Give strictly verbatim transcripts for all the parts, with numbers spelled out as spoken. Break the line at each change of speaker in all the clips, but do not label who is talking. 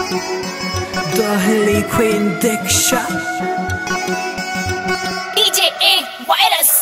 The Harley Quinn Diksha
D J A Virus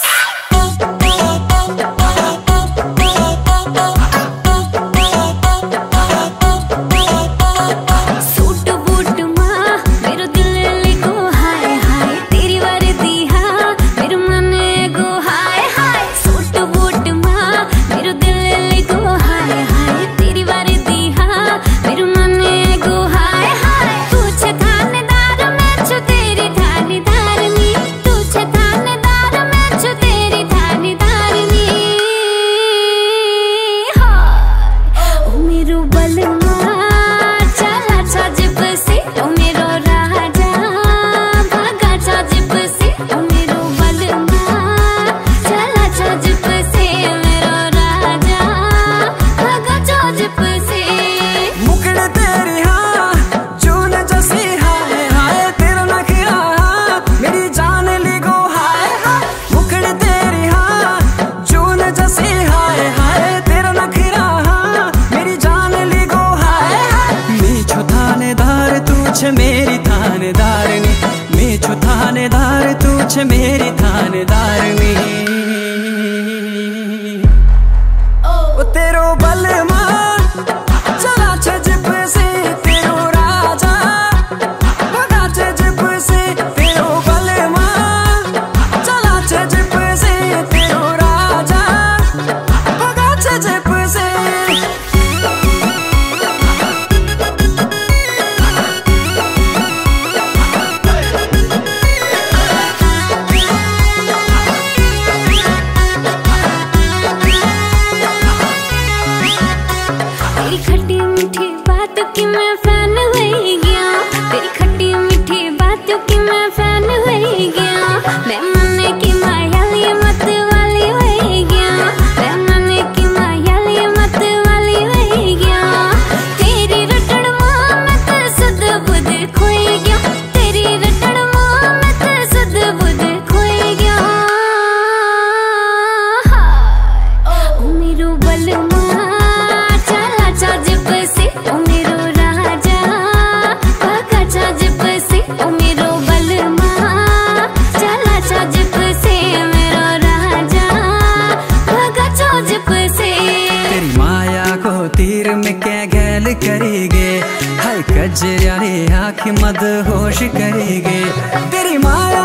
मेरी थानेदारनी मैं छु थानेदार तू छ मेरी थानेदारनी ओ तेरो बलमा चला छ जिप से तेरो राजा भगा छ जिप से तेरो बलमा चला छ जिप से तेरो राजा भगा छ जिप से
कि मैं फैन हो गया तेरी खट्टी मीठी बातों की मैं फैन हो गया मैं मने की माया लिए मत वाली हो गया मैं मने की माया लिए मत वाली हो गया तेरी रटड़ मां मैं तो सुध बुध खोई गया तेरी रटड़ मां मैं तो सुध बुध खोई गया ओ मेरो बलमा चला चा जिप से ओ मेरो
तीर में क्या गैल करेगे हाय कजरिया रे आँख मद होश करेगे तेरी माया